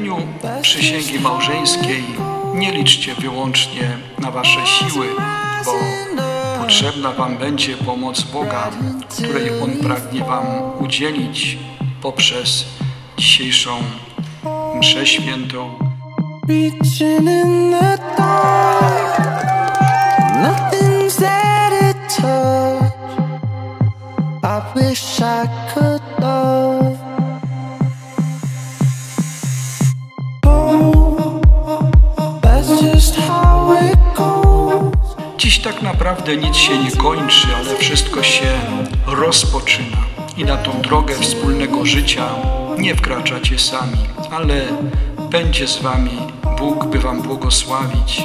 składaniu przysięgi małżeńskiej nie liczcie wyłącznie na wasze siły, bo potrzebna wam będzie pomoc Boga, której On pragnie wam udzielić poprzez dzisiejszą mszę świętą. Dziś tak naprawdę nic się nie kończy, ale wszystko się rozpoczyna. I na tą drogę wspólnego życia nie wkraczacie sami, ale będzie z wami Bóg, by wam błogosławić.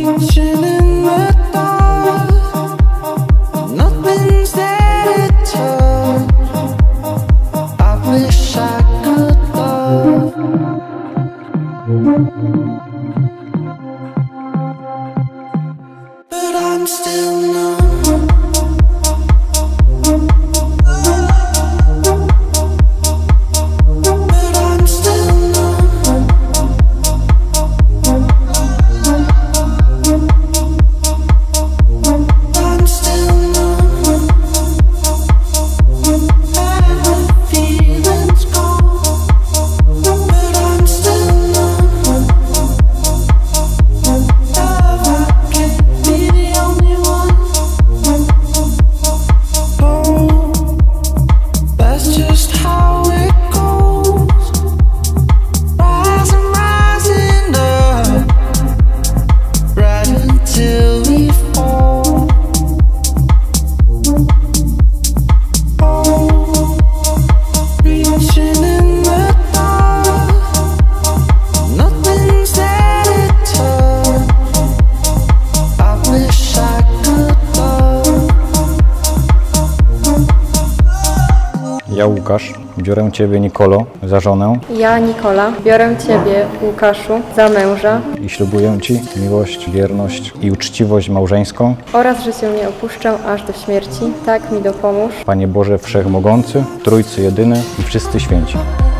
Ja, Łukasz, biorę Ciebie, Nikolo, za żonę. Ja, Nikola, biorę Ciebie, Łukaszu, za męża. I ślubuję Ci miłość, wierność i uczciwość małżeńską. Oraz, że Cię nie opuszczę aż do śmierci. Tak mi dopomóż. Panie Boże Wszechmogący, Trójcy Jedyny i wszyscy święci.